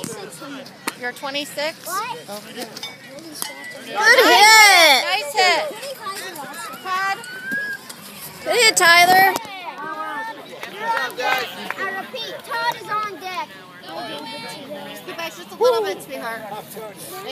26 on it. You're 26? What? Okay. Good hit! Nice hit. Todd? Good hit, Tyler. You're on deck. I repeat, Todd is on deck. Just a little bit, sweetheart.